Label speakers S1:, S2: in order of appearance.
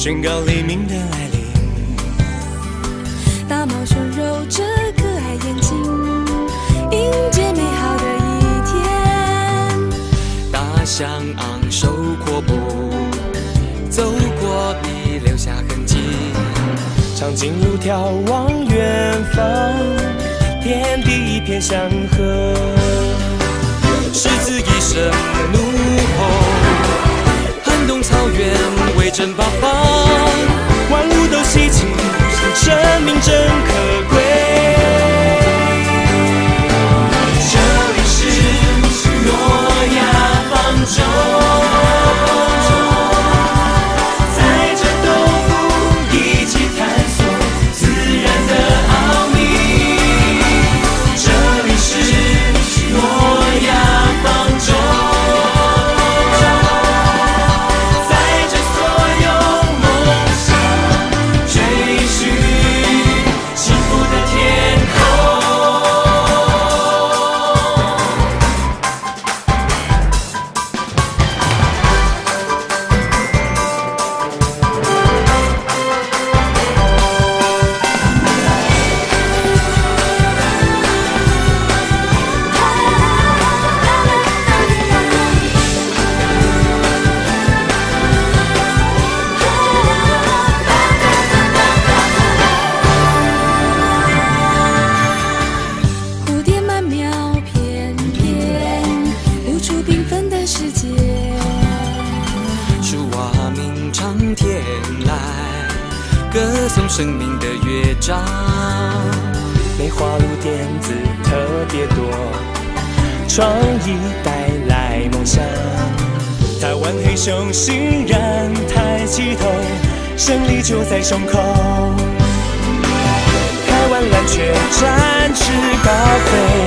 S1: 宣告黎明的来临。
S2: 大毛熊揉着可爱眼睛，迎接美好的一天。
S1: 大象昂首阔步，走过壁留下痕迹。长颈鹿眺望远方，天地一片祥和。狮子一声怒吼，撼动草原，威震八方。万物都稀奇，生命真可贵。这里是诺亚方舟，载着动物一起探索自然的奥秘。这里是诺亚方舟，载着所有梦想，追寻幸福的天空。
S2: 蝴蝶曼妙翩翩，舞出缤纷的世界。
S1: 树蛙鸣唱天籁，歌颂生命的乐章。梅花鹿点子特别多，创意带来梦想。台湾黑熊欣然抬起头，胜利就在胸口。台湾蓝雀展翅高飞，